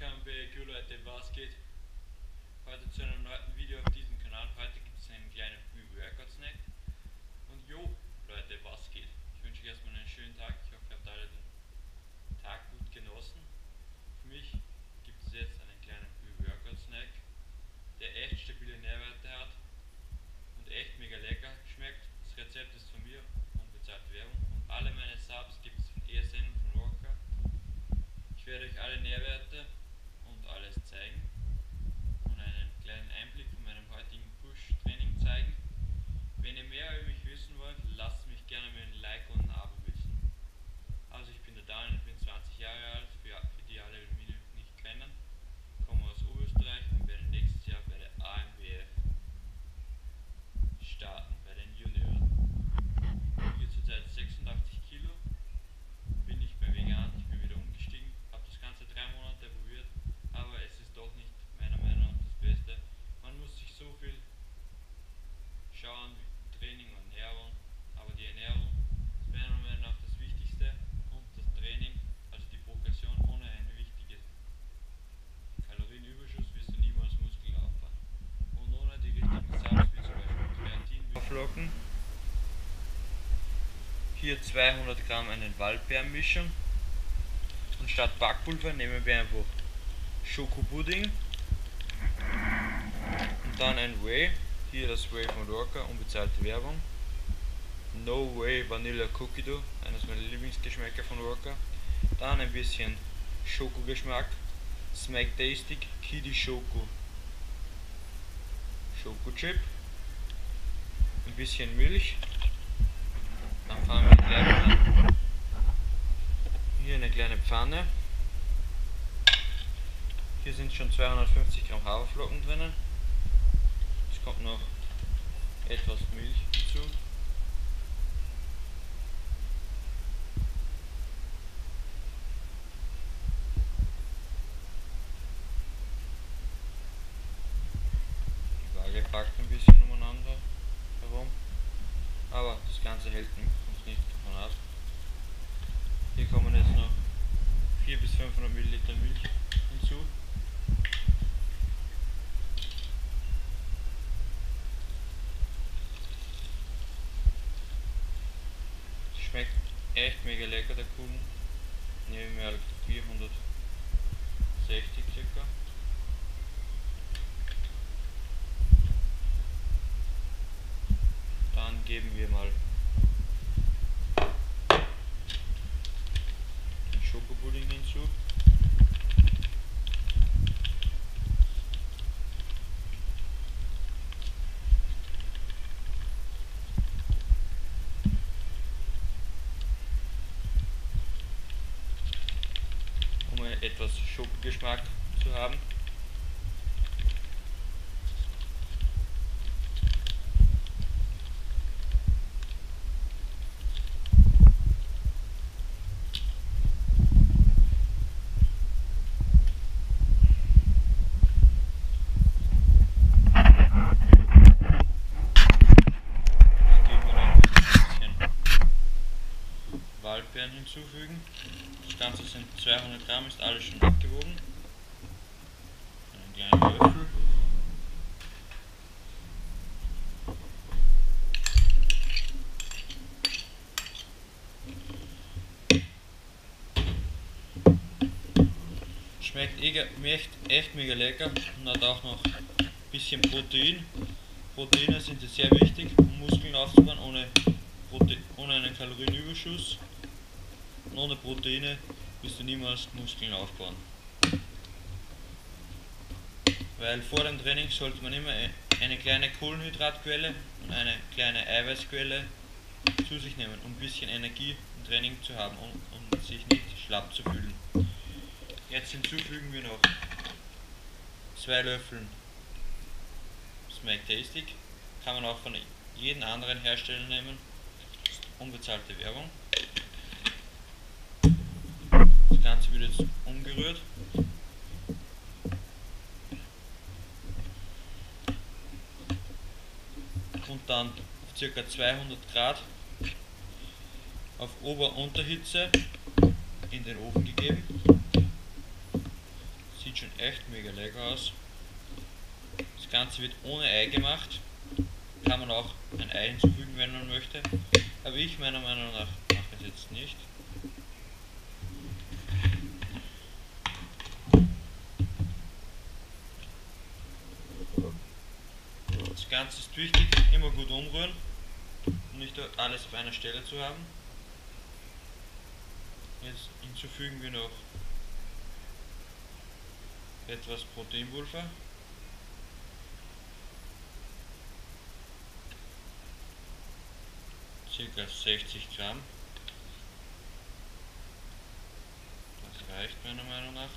Welcome back, Leute, was geht? Heute zu einem neuen Video auf diesem Kanal. Heute gibt es einen kleinen Pre-Workout-Snack. Und jo, Leute, was geht? Ich wünsche euch erstmal einen schönen Tag. Ich hoffe, ihr habt alle den Tag gut genossen. Für mich gibt es jetzt einen kleinen Pre-Workout-Snack, der echt stabile Nährwerte hat und echt mega lecker schmeckt. Das Rezept ist von mir, unbezahlte Werbung. Und alle meine Subs gibt es von ESN und von Walker. Ich werde euch alle Nährwerte und alles zeigen und einen kleinen Einblick von meinem heutigen Push-Training zeigen. Wenn ihr mehr über mich wissen wollt, lasst mich gerne mit einem Like und ein Abo wissen. Also ich bin der Daniel, ich bin 20 Jahre alt, für die alle mich nicht kennen, komme aus Oberösterreich und werde nächstes Jahr bei der AMBF starten, bei den Junioren. Ich wiege zurzeit 86 Kilo, bin nicht mehr vegan, ich bin wieder umgestiegen, habe das Ganze 3 Monate probiert, aber es ist doch nicht meiner Meinung nach das Beste. Man muss sich so viel schauen, wie Training und Ernährung, aber die Ernährung ist meiner Meinung nach das Wichtigste und das Training, also die Progression ohne einen wichtigen Kalorienüberschuss wirst du niemals Muskeln aufbauen. Und ohne die richtigen Subs wie zum Beispiel Kreatin auflocken. Hier 200 Gramm einen Waldbeermischung und statt Backpulver nehmen wir einfach Schokopudding und dann ein Whey, hier das Whey von Walker, unbezahlte Werbung. No Whey Vanilla Cookie Dough, eines meiner Lieblingsgeschmäcker von Walker. Dann ein bisschen Schokogeschmack, Smack Tasty Kiddy Schoko Chip, ein bisschen Milch. Dann fangen wir gleich an. Hier eine kleine Pfanne. Hier sind schon 250 Gramm Haferflocken drinnen. Es kommt noch etwas Milch hinzu. Die Waage packt ein bisschen umeinander herum, aber das Ganze hält uns nicht davon ab. Hier kommen jetzt noch 400 bis 500 Milliliter Milch hinzu. Schmeckt echt mega lecker, der Kuchen. Nehmen wir halt 460 circa. Dann geben wir mal den Schokopudding hinzu. Um etwas Schokogeschmack zu haben. Waldbeeren hinzufügen. Das Ganze sind 200 Gramm, ist alles schon abgewogen. Einen kleinen Löffel. Schmeckt echt mega lecker und hat auch noch ein bisschen Protein. Proteine sind sehr wichtig, um Muskeln aufzubauen, ohne einen Kalorienüberschuss. Und ohne Proteine wirst du niemals Muskeln aufbauen. Weil vor dem Training sollte man immer eine kleine Kohlenhydratquelle und eine kleine Eiweißquelle zu sich nehmen, um ein bisschen Energie im Training zu haben und sich nicht schlapp zu fühlen. Jetzt hinzufügen wir noch 2 Löffel Smack Tasty. Kann man auch von jedem anderen Hersteller nehmen. Unbezahlte Werbung. Das Ganze wird jetzt umgerührt. Und dann auf ca. 200 Grad auf Ober- und Unterhitze in den Ofen gegeben. Sieht echt mega lecker aus. Das Ganze wird ohne Ei gemacht. Kann man auch ein Ei hinzufügen, wenn man möchte. Aber ich meiner Meinung nach mache es jetzt nicht. Das Ganze ist wichtig, immer gut umrühren, um nicht alles auf einer Stelle zu haben. Jetzt hinzufügen wir noch etwas Proteinpulver. Circa 60 Gramm. Das reicht meiner Meinung nach.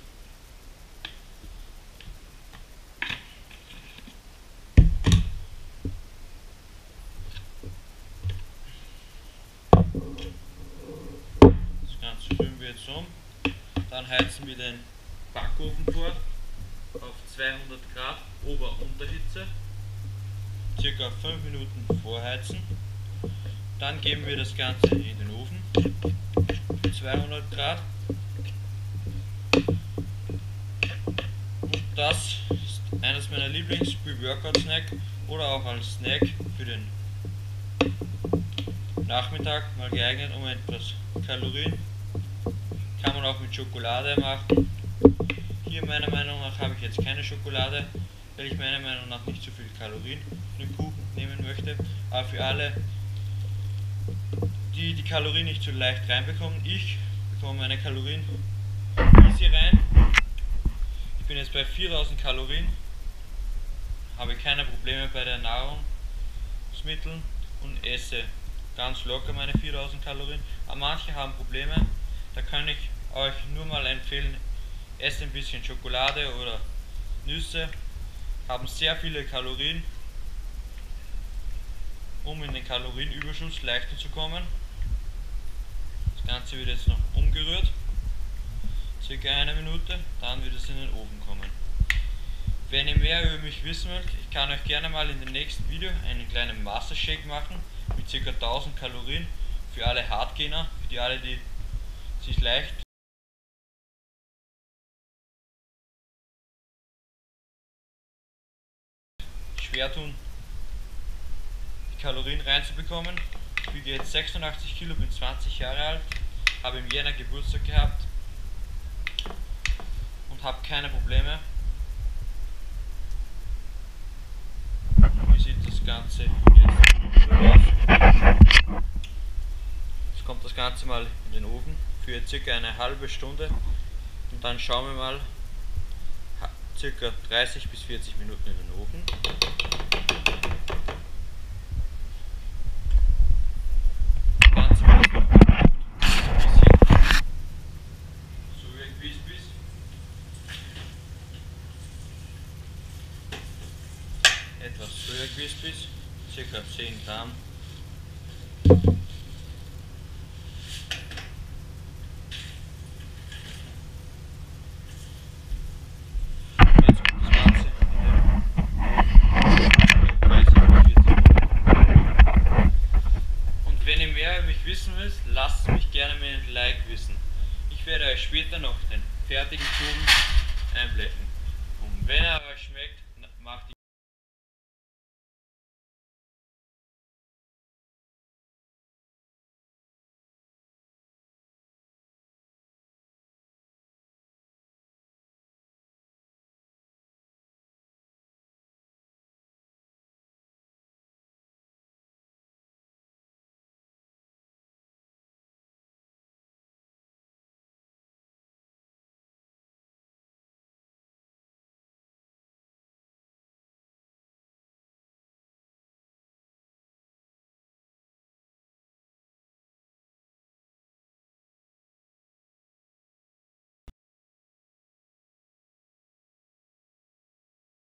Das Ganze rühren wir jetzt um. Dann heizen wir den Backofen vor auf 200 Grad Ober- und Unterhitze. Circa 5 Minuten vorheizen. Dann geben wir das Ganze in den Ofen für 200 Grad. Und das ist eines meiner Lieblings-Pre-Workout-Snack oder auch als Snack für den Nachmittag mal geeignet, um etwas Kalorien. Kann man auch mit Schokolade machen. Hier meiner Meinung nach habe ich jetzt keine Schokolade, weil ich meiner Meinung nach nicht so viel Kalorien in den Kuchen nehmen möchte. Aber für alle, die die Kalorien nicht so leicht reinbekommen, ich bekomme meine Kalorien easy rein. Ich bin jetzt bei 4000 Kalorien, habe keine Probleme bei den Nahrungsmitteln und esse ganz locker meine 4000 Kalorien. Aber manche haben Probleme, da kann ich euch nur mal empfehlen, esst ein bisschen Schokolade oder Nüsse, haben sehr viele Kalorien, um in den Kalorienüberschuss leichter zu kommen. Das Ganze wird jetzt noch umgerührt, circa 1 Minute, dann wird es in den Ofen kommen. Wenn ihr mehr über mich wissen wollt, ich kann euch gerne mal in dem nächsten Video einen kleinen Master Shake machen mit ca. 1000 Kalorien für alle Hardgainer, für die alle, die sich leicht schwer tun, die Kalorien reinzubekommen. Ich wiege jetzt 86 Kilo, bin 20 Jahre alt, habe im Jänner Geburtstag gehabt und habe keine Probleme. Wie sieht das Ganze jetzt aus? Jetzt kommt das Ganze mal in den Ofen für circa eine halbe Stunde und dann schauen wir mal circa 30 bis 40 Minuten in den Ofen. Das Ganze wird so wie es ist. Etwas früher gewischt, circa 10 Gramm. Jetzt kommt das Ganze in den 30 bis 40 Minuten. Und wenn ihr mehr über mich wissen wollt, lasst mich gerne mit einem Like wissen. Ich werde euch später noch den fertigen Kuchen einblenden. Und wenn er euch schmeckt, macht